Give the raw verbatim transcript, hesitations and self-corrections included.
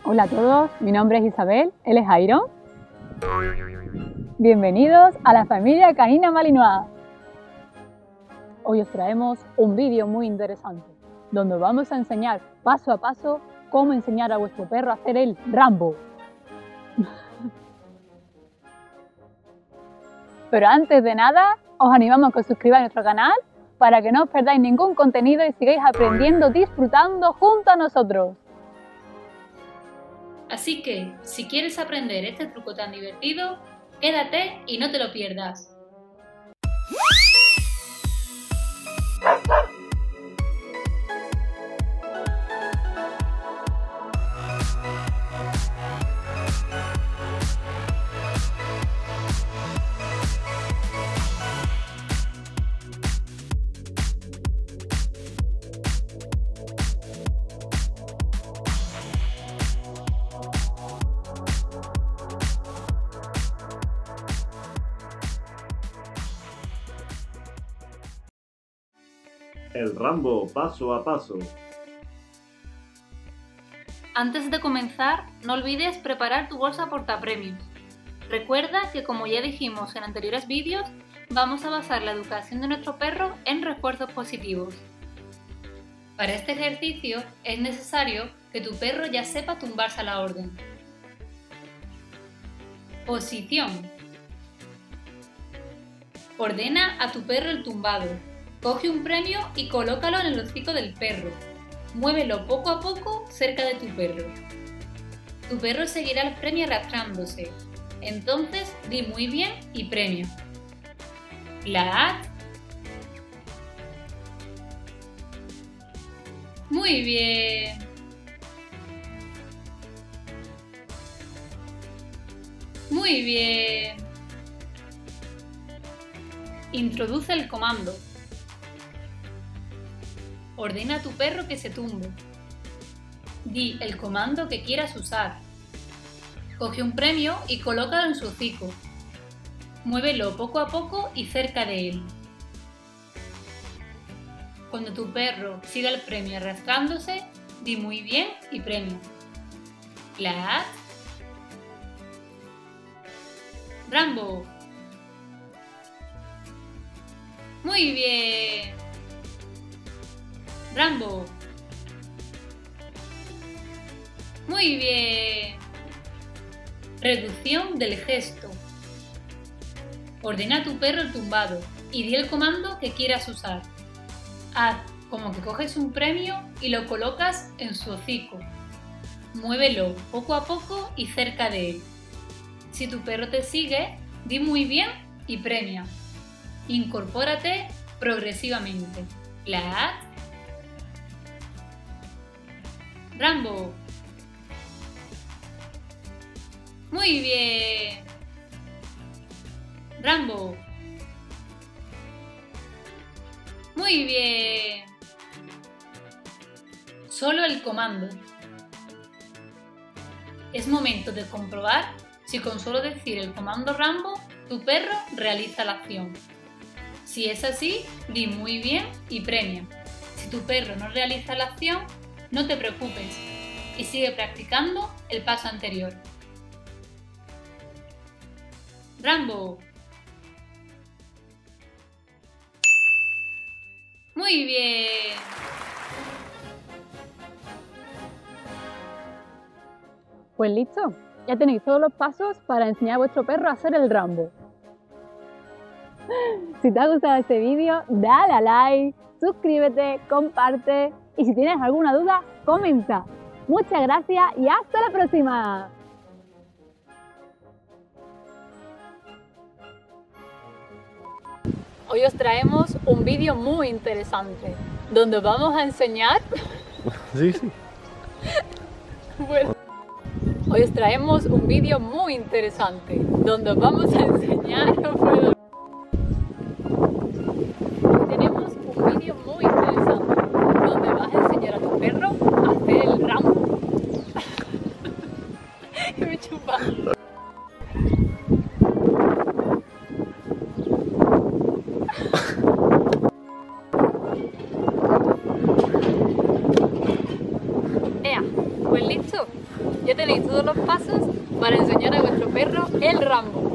Hola a todos, mi nombre es Isabel, él es Iron. Bienvenidos a la familia canina Malinois. Hoy os traemos un vídeo muy interesante, donde vamos a enseñar paso a paso cómo enseñar a vuestro perro a hacer el Rambo. Pero antes de nada, os animamos a que os suscribáis a nuestro canal para que no os perdáis ningún contenido y sigáis aprendiendo, disfrutando junto a nosotros. Así que, si quieres aprender este truco tan divertido, quédate y no te lo pierdas. El Rambo paso a paso. Antes de comenzar, no olvides preparar tu bolsa portapremios. Recuerda que, como ya dijimos en anteriores vídeos, vamos a basar la educación de nuestro perro en refuerzos positivos. Para este ejercicio es necesario que tu perro ya sepa tumbarse a la orden. Posición. Ordena a tu perro el tumbado. Coge un premio y colócalo en el hocico del perro. Muévelo poco a poco cerca de tu perro. Tu perro seguirá el premio arrastrándose. Entonces di muy bien y premia. La Muy bien. Muy bien. Introduce el comando. Ordena a tu perro que se tumbe. Di el comando que quieras usar. Coge un premio y colócalo en su hocico. Muévelo poco a poco y cerca de él. Cuando tu perro siga el premio arrastrándose, di muy bien y premia. La Rambo. Muy bien. Rambo. Muy bien. Reducción del gesto. Ordena a tu perro el tumbado y di el comando que quieras usar. Haz como que coges un premio y lo colocas en su hocico. Muévelo poco a poco y cerca de él. Si tu perro te sigue, di muy bien y premia. Incorpórate progresivamente. La Rambo. Muy bien. Rambo. Muy bien. Solo el comando. Es momento de comprobar si con solo decir el comando Rambo, tu perro realiza la acción. Si es así, di muy bien y premia. Si tu perro no realiza la acción, no te preocupes y sigue practicando el paso anterior. Rambo. Muy bien. Pues listo, ya tenéis todos los pasos para enseñar a vuestro perro a hacer el Rambo. Si te ha gustado este vídeo, dale a like, suscríbete, comparte y si tienes alguna duda, comenta. Muchas gracias y hasta la próxima. Hoy os traemos un vídeo muy interesante, donde vamos a enseñar... Sí, sí. Bueno, hoy os traemos un vídeo muy interesante, donde os vamos a enseñar... No puedo... Hoy tenemos un vídeo muy interesante, donde vas a enseñar a tu perro a hacer el Rambo. Y me chupa. Ea, pues listo. Ya te pasos para enseñar a vuestro perro el Rambo.